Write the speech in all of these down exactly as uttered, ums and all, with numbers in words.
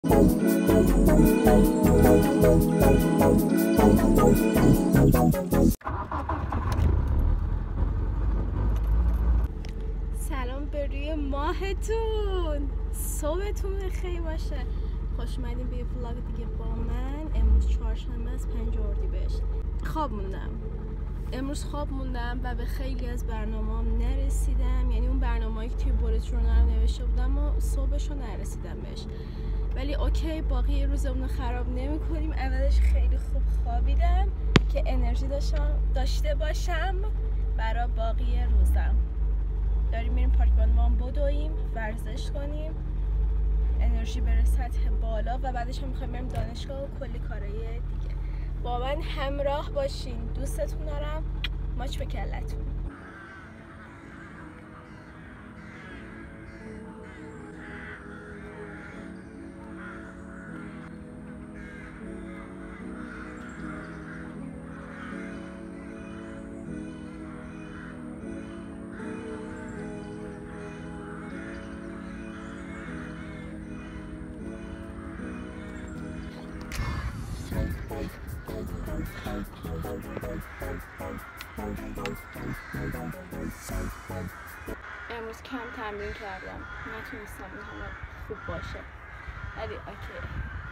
سلام به روی ماهتون، صبحتون بخیر باشه. خوش اومدین به یه ولاگ دیگه با من. امروز چهارشنبه است، پنج اردیبهشت. خواب موندم امروز خواب موندم و به خیلی از برنامه‌ام نرسیدم. یعنی اون برنامه‌ای که توی بولت جورنال نوشته بودم و صبحشو نرسیدم بهش، ولی اوکی، باقی روزمون رو خراب نمی‌کنیم. اولش خیلی خوب خوابیدم که انرژی داشتم داشته باشم برای باقی روزم. داریم میریم پارک بانوان بدویم، ورزش کنیم، انرژی بره سطح بالا و بعدش هم میخوایم بریم دانشگاه و کلی کارهای دیگه. با من همراه باشین، دوستتون دارم. ماچ به کلتون. امروز کم تمرین کردم، نتونستم این همه خوب باشه، ولی اوکی.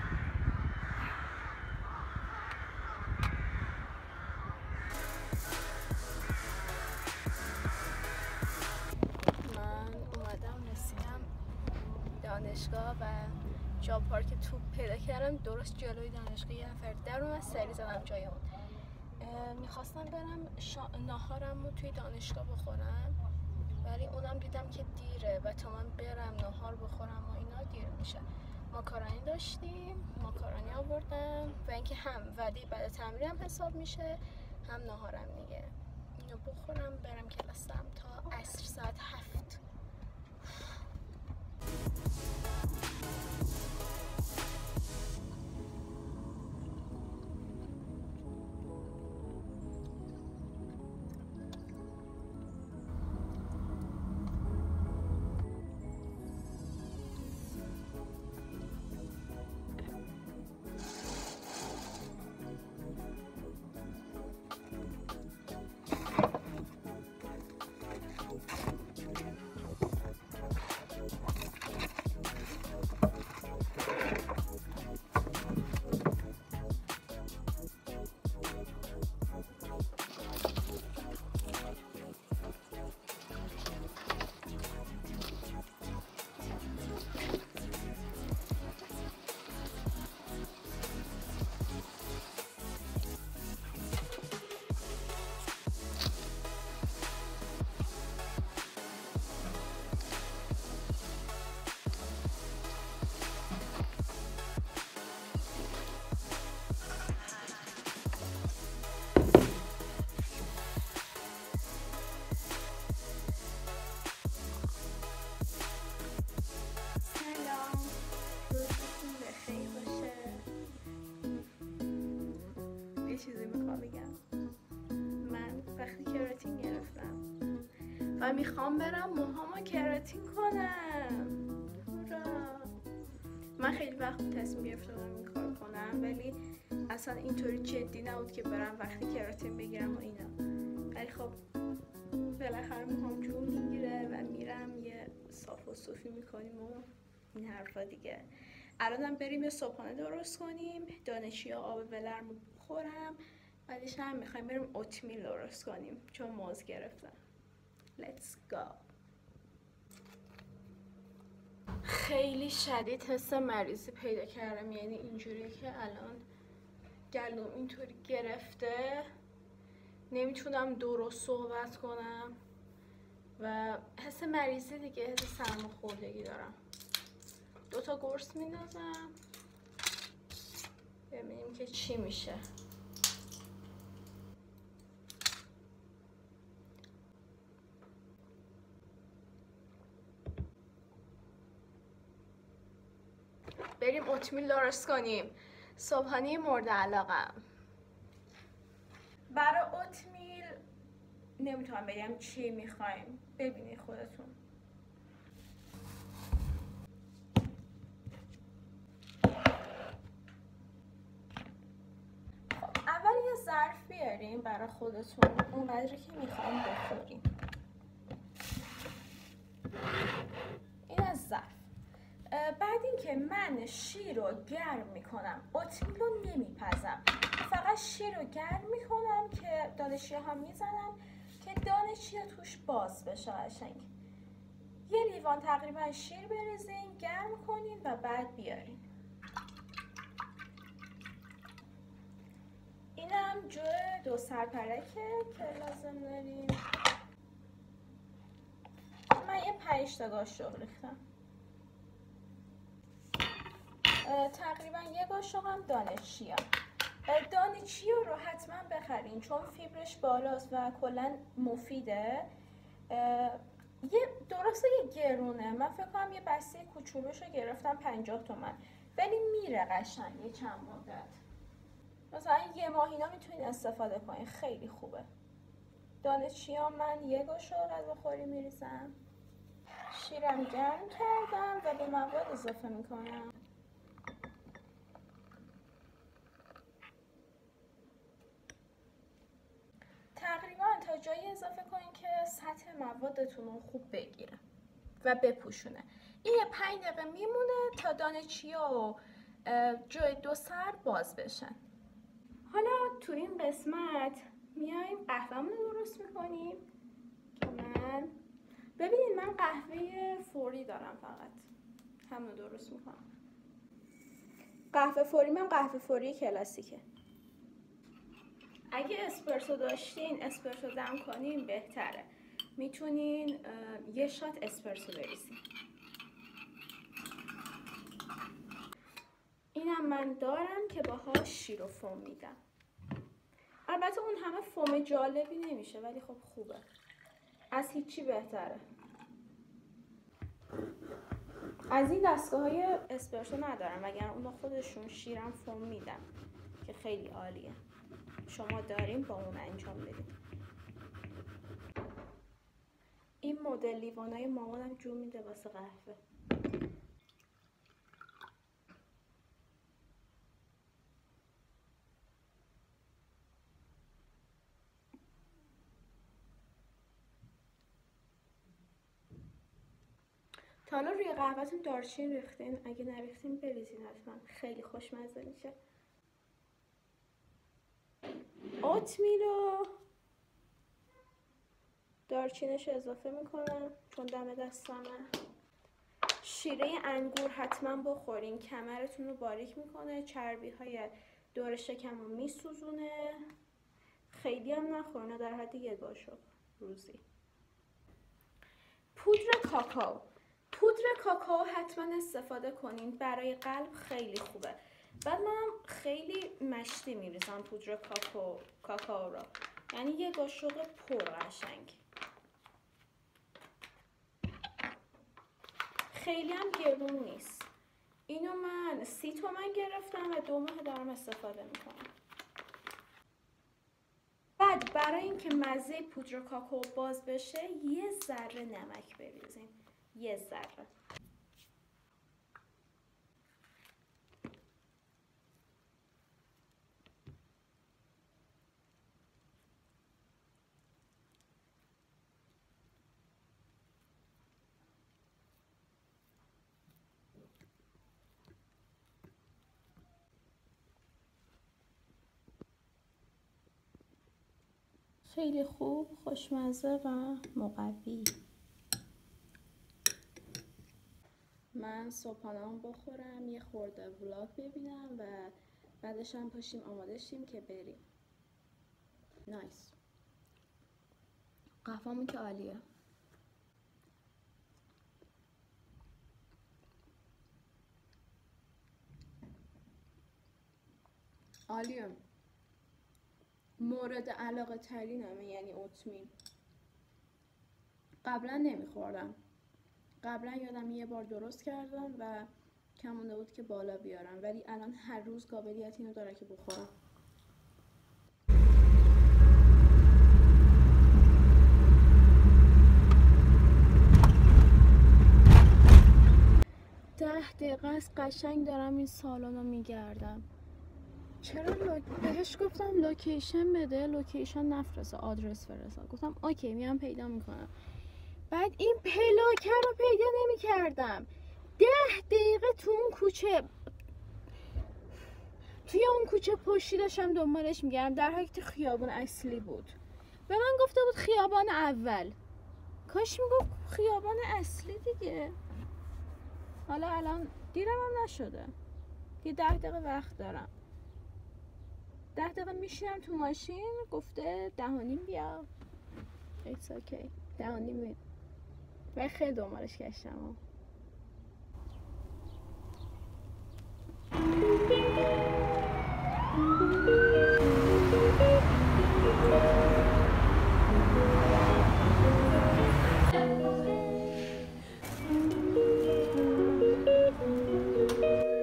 من اومدم رسیدم دانشگاه و جا پارک توپ پیدا کردم درست جلوی دانشگاه. یه نفر در اومد، سری زدم جای اون. میخواستم برم شا... ناهارم رو توی دانشگاه بخورم، ولی اونم دیدم که دیره و تا من برم ناهار بخورم و اینا دیر میشه. ماکارونی داشتیم، ماکارونی آوردم و اینکه هم وعده بعد تمرینم حساب میشه، هم ناهارم دیگه. اینو بخورم برم کلاسم تا عصر ساعت هفت. چیزی میخوام بگم. من وقتی کراتین گرفتم و میخوام برم موهامو کراتین کنم. هورا! من خیلی وقت تصمیم گرفته بودم این کار کنم، ولی اصلا اینطوری جدی نبود که برم وقتی کراتین بگیرم و اینا. ولی خب بالاخره موهام جون میگیره و میرم یه صاف و صوفی میکنیم و این حرفا دیگه. الانم بریم یه صبحانه درست کنیم، دانشیا آب ولرمو بخورم، بعدش هم میخوایم بریم اوتمیل درست کنیم چون موز گرفتم. Let's go. خیلی شدید حس مریضی پیدا کردم، یعنی اینجوریه که الان گلوم اینطوری گرفته، نمیتونم درست صحبت کنم و حس مریضی دیگه، حس سرماخوردگی دارم. دوتا قرص میندازم ببینیم که چی میشه. بریم اوتمیل درست کنیم، صبحانه مورد علاقم. برای اوتمیل نمیتونم بگم چی میخوایم، ببینید خودتون. بیارین برای خودتون اونقدری که میخواین بخورین. این از ظرف. بعد اینکه من شیر رو گرم میکنم، اوتمیل رو نمیپزم، فقط شیر رو گرم میکنم که دانه چیا هم میزنم که دانه چیا توش باز بشه قشنگ. یه لیوان تقریبا شیر بریزین، گرم کنین و بعد بیارین. اینم جو دو سرپرکه که لازم داریم. من یه پنج تا قاشق ریختم. تقریبا یه قاشق هم دانه چیا. دانه چیا رو حتما بخرین چون فیبرش بالاست و کلا مفیده. یه درسته یه گرونه، من فکر کنم یه بسته کوچولوش رو گرفتم پنجاه تومن، ولی میره قشنگ یه چند مدت. مثلا یه ماه اینا میتونید استفاده کنین، خیلی خوبه. دانه چیا من یه قاشق غذاخوری میریزم. شیرم گرم کردم و به مواد اضافه میکنم. تقریبا تا جایی اضافه کنین که سطح موادتون رو خوب بگیره و بپوشونه. این یه پنج دقیقه میمونه تا دانه چیا و جوی دو سر باز بشن. حالا تو این قسمت میایم قهوه‌مون رو درست میکنیم که من ببینید من قهوه فوری دارم، فقط همون درست میکنم. قهوه فوری من قهوه فوری کلاسیکه. اگه اسپرسو داشتین اسپرسو دم کنین بهتره. میتونین یه شات اسپرسو بریزین. اینم من دارم که باهاش شیر و فوم میدم. البته اون همه فوم جالبی نمیشه ولی خب خوبه، از هیچی بهتره. از این دستگاه های اسپرسو ندارم وگرنه اون خودشون شیرم فوم میدم که خیلی عالیه. شما داریم با اون انجام بدید. این مدل لیوانای مامانم جو میده واسه قهوه. تا حالا روی قهوه‌تون دارچین ریختین؟ اگه نریختین بریزین حتما، خیلی خوشمزه میشه. اوتمیل رو دارچینش اضافه میکنم چون دم دستمه. شیره انگور حتما بخورین، کمرتون رو باریک میکنه، چربی های دور شکم رو میسوزونه. خیلی هم نخورین، در حد یه قاشق روزی. پودر کاکائو. پودر کاکائو حتما استفاده کنین، برای قلب خیلی خوبه. بعد منم خیلی مشتی میریزم پودر کاکائو کاکائو را، یعنی یه قاشق پر قشنگ. خیلی هم گرون نیست. اینو من سی تومن گرفتم و دو ماه دارم استفاده میکنم. بعد برای اینکه مزه پودر کاکائو باز بشه یه ذره نمک بریزیم، یه ذره. خیلی خوب، خوشمزه و مقوی. من صبحانه‌ام بخورم، یه خورده ولاگ ببینم و بعدش هم پاشیم آماده شیم که بریم. نایس. قهوه‌مون که عالیه. عالیه. مورد علاقه ترینمه، یعنی اوتمیل. قبلا نمیخوردم. قبلا یادم یه بار درست کردم و کم مونده بود که بالا بیارم، ولی الان هر روز قابلیت اینو داره که بخورم. ده دقیقه است قشنگ دارم این سالن رو میگردم. چرا لو... بهش گفتم لوکیشن بده، لوکیشن نفرسته، آدرس فرسته. گفتم اوکی میام پیدا میکنم. بعد این پلاکه رو پیدا نمیکردم. ده دقیقه تو اون کوچه، توی اون کوچه پشتی داشتم دنبالش میگردم، در حالی که خیابان اصلی بود. به من گفته بود خیابان اول. کاش میگفت خیابان اصلی دیگه. حالا الان دیرم هم نشده، یه ده دقیقه وقت دارم. ده دقیقه میشینم تو ماشین، گفته ده و نیم بیا. It's okay. ده و نیم می و خیلی دنبالش گشتم.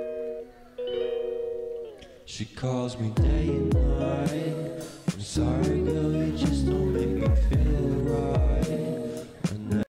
She calls me day and night. I'm sorry